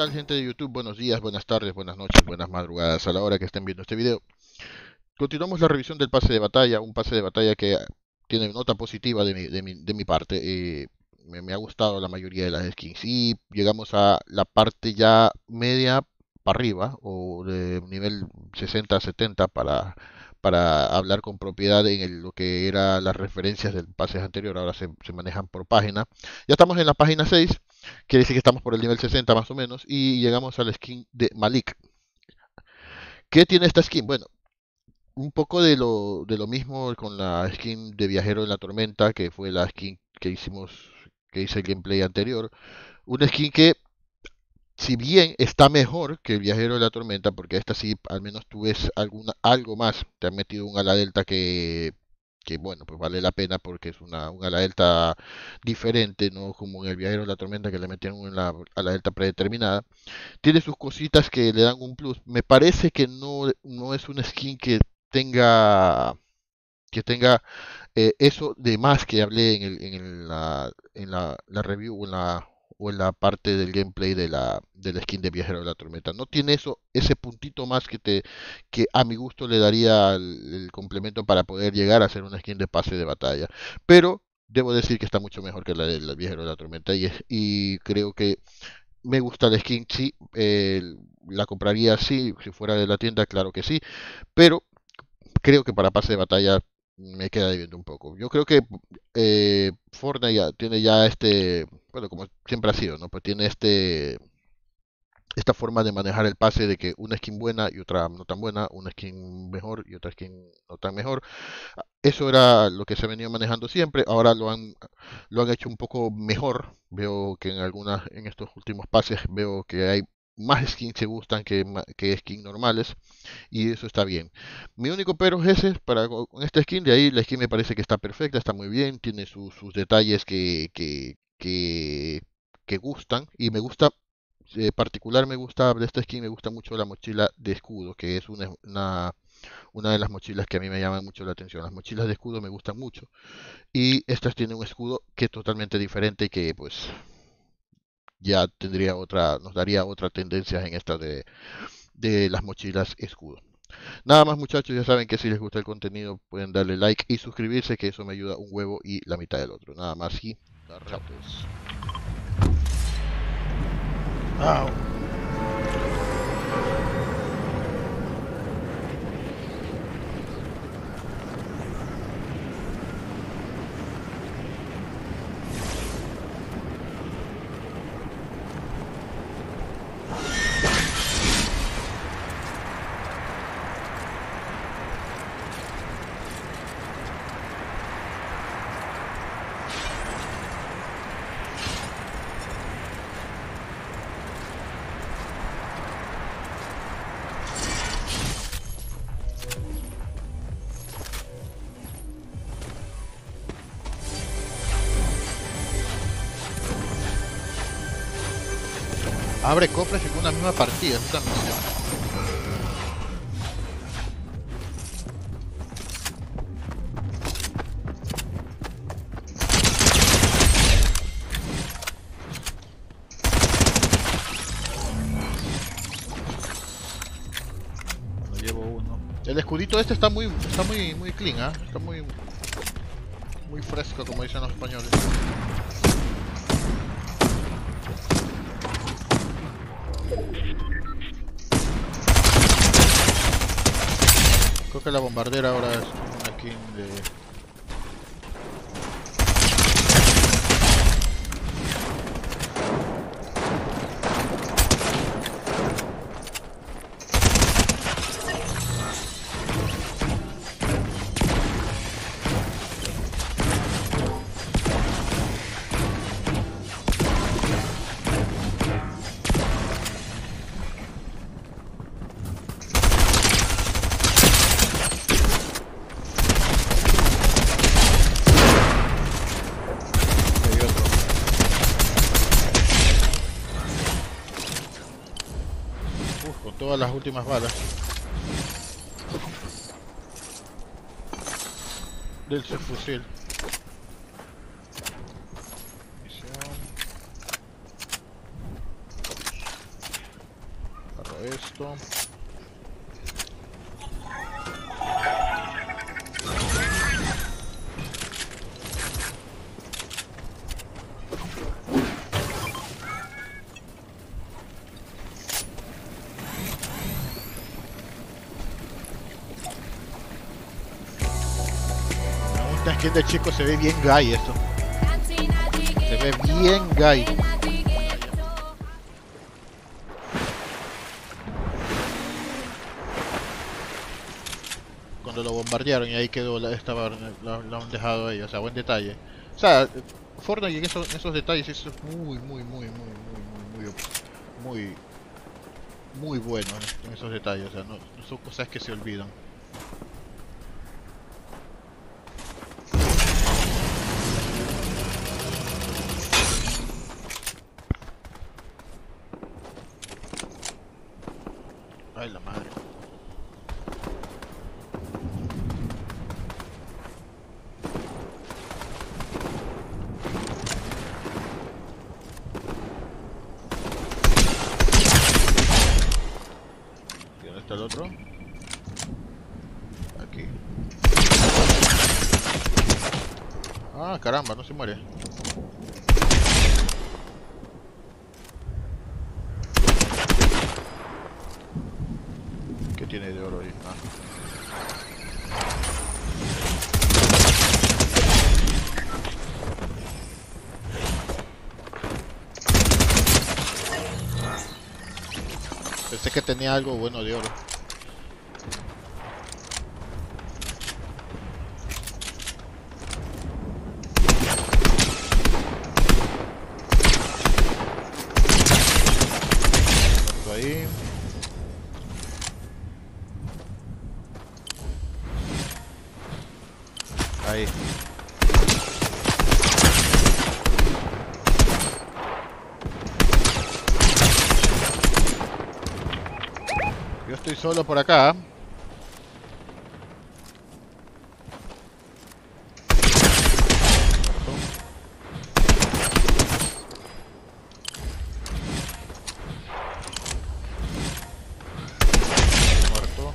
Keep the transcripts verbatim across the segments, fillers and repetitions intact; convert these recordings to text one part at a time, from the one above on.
tal, gente de YouTube? Buenos días, buenas tardes, buenas noches, buenas madrugadas a la hora que estén viendo este video. Continuamos la revisión del pase de batalla, un pase de batalla que tiene nota positiva de mi, de mi, de mi parte. Eh, me, me ha gustado la mayoría de las skins y llegamos a la parte ya media para arriba o de nivel sesenta a setenta para, para hablar con propiedad en el- lo que era las referencias del pase anterior. Ahora se, se manejan por página. Ya estamos en la página seis, quiere decir que estamos por el nivel sesenta más o menos y llegamos a la skin de Malik. ¿Qué tiene esta skin? Bueno, un poco de lo, de lo mismo con la skin de Viajero en la Tormenta, que fue la skin que hicimos, que hice el gameplay anterior. Una skin que, si bien está mejor que el Viajero de la Tormenta, porque esta sí, al menos tú ves alguna, algo más, te han metido un ala delta que, que bueno, pues vale la pena porque es una, un ala delta diferente, no como en el Viajero de la Tormenta que le metieron una ala delta predeterminada. Tiene sus cositas que le dan un plus. Me parece que no, no es una skin que tenga que tenga eh, eso de más que hablé en, el, en la, en la, la review o en la, o en la parte del gameplay de la, de la skin de Viajero de la Tormenta. No tiene eso, ese puntito más que te, que a mi gusto le daría el, el complemento para poder llegar a ser una skin de pase de batalla. Pero debo decir que está mucho mejor que la del Viajero de la Tormenta y, es- y creo que me gusta la skin, sí, eh, la compraría sí, si fuera de la tienda, claro que sí, pero creo que para pase de batalla me queda debiendo un poco. Yo creo que eh, Fortnite ya tiene ya este, bueno, como siempre ha sido, ¿no? Pues tiene este esta forma de manejar el pase de que una skin buena y otra no tan buena, una skin mejor y otra skin no tan mejor. Eso era lo que se venía manejando siempre, ahora lo han lo han hecho un poco mejor. Veo que en algunas en estos últimos pases veo que hay más skins que gustan que, ma- que skins normales y eso está bien. Mi único pero es ese para con esta skin, de ahí la skin me parece que está perfecta, está muy bien, tiene sus, sus detalles que, que, que, que gustan y me gusta, eh, particular me gusta de esta skin, me gusta mucho la mochila de escudo, que es una, una, una de las mochilas que a mí me llaman mucho la atención. Las mochilas de escudo me gustan mucho y estas tienen un escudo que es totalmente diferente y que pues ya tendría otra, nos daría otra tendencia en esta de, de las mochilas escudo. Nada más muchachos, ya saben que si les gusta el contenido pueden darle like y suscribirse, que eso me ayuda un huevo y la mitad del otro. Nada más y chao. Au. Abre cofres en una misma partida, eso también. Bueno, llevo uno. El escudito este está muy, está muy, muy clean, ¿ah? Está muy, muy fresco, como dicen los españoles. Creo que la bombardera ahora es una skin de... Hay otro. Uf, con todas las últimas balas del subfusil. Misión. esto. Esta skin de chico se ve bien gay esto. Se ve bien gay. Cuando lo bombardearon y ahí quedó, la, estaba, la, la han dejado ahí, o sea, buen detalle. O sea, Fortnite en esos, en esos detalles eso es muy, muy, muy, muy, muy, muy, muy, muy, muy bueno en esos detalles, o sea, no, no son cosas que se olvidan. Ay, la madre. ¿Y dónde está el otro? Aquí. Ah, caramba, no se muere. ¿Qué tiene de oro ahí? Ah. Pensé que tenía algo bueno de oro. Esto ahí. Ahí. Yo estoy solo por acá. Muerto.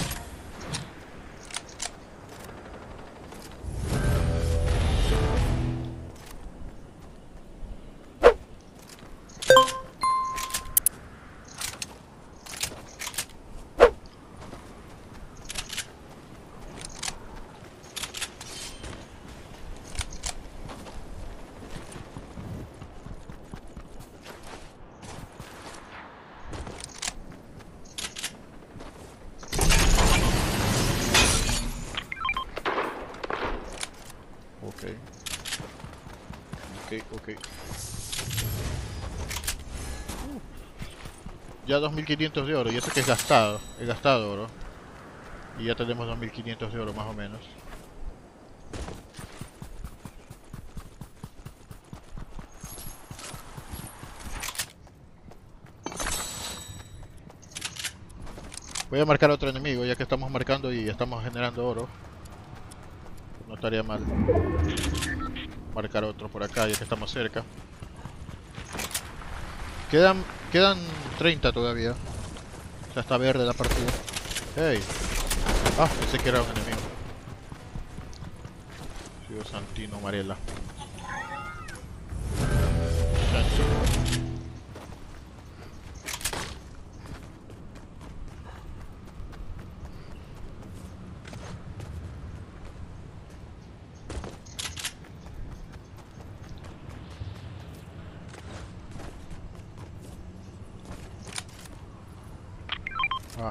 Ok. Ok, ok. Uh. Ya dos mil quinientos de oro, y eso que es gastado. He gastado oro. Y ya tenemos dos mil quinientos de oro más o menos. Voy a marcar otro enemigo ya que estamos marcando y estamos generando oro. No estaría mal marcar otro por acá ya que estamos cerca. Quedan, quedan treinta todavía. O sea, está verde la partida. Hey. Ah, pensé que era un enemigo. Sigo Santino Marella. Ah.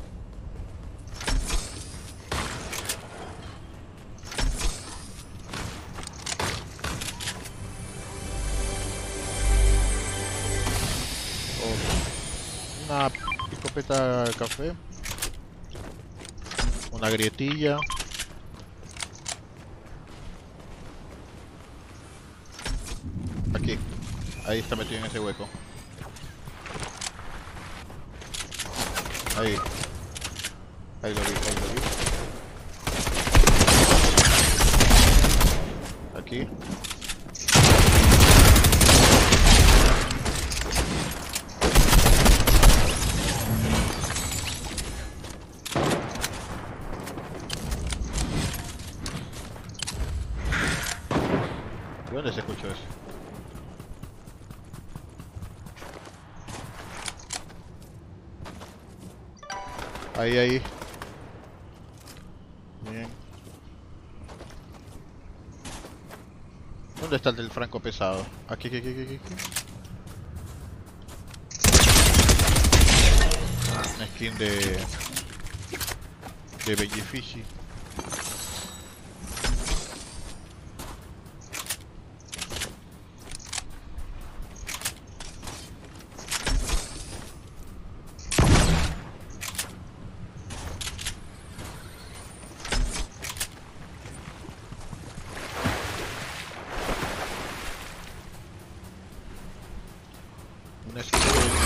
Oh. Una escopeta de café. Una grietilla. Aquí. Ahí está metido en ese hueco. Ahí. Ahí lo vi, ahí lo vi. Aquí. ¿Dónde se escuchó eso? Ahí, ahí. Bien. ¿Dónde está el del franco pesado? Aquí, aquí, aquí, aquí, aquí. Una skin de... de Bellifici. Una skin de...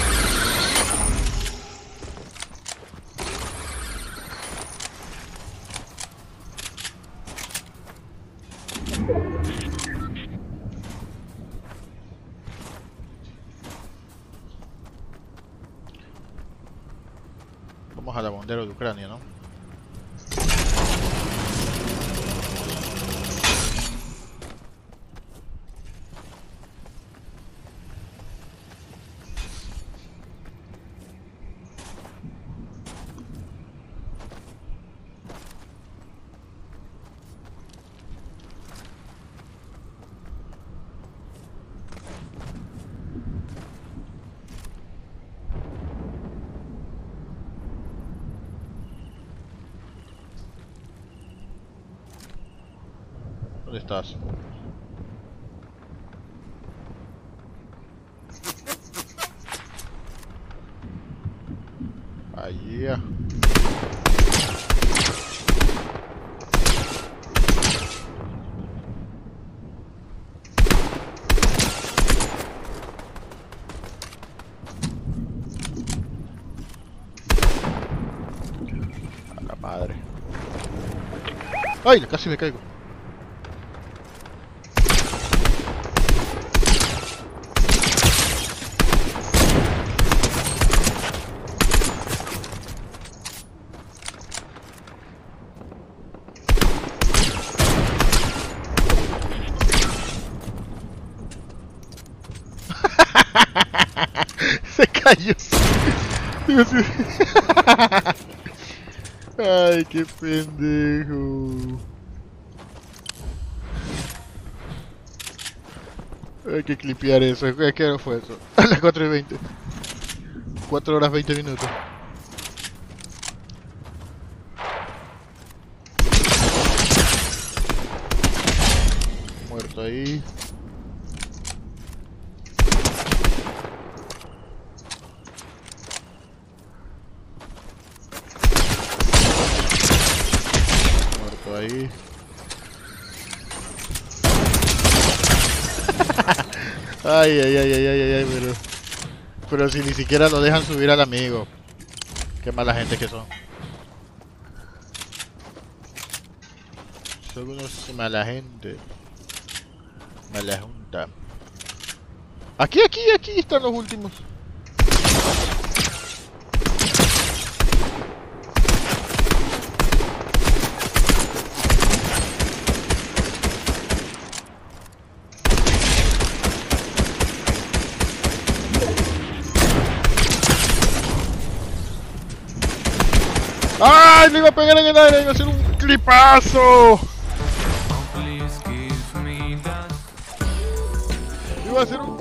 Vamos a la bandera de Ucrania, ¿no? ¿Dónde estás? Allí. A la madre. ¡Ay! Casi me caigo. Se cayó. Ay, qué pendejo. Hay que clipear eso. ¿Qué hora fue eso? A las cuatro y veinte. cuatro horas veinte minutos. Muerto ahí. Muerto ahí. Ay, ay, ay, ay, ay, ay, pero... Pero si ni siquiera lo dejan subir al amigo. Qué mala gente que son. Son unos mala gente. Mala junta. Aquí, aquí, aquí están los últimos. ¡Ay! Le iba a pegar en el aire, iba a hacer un clipazo. Iba a hacer un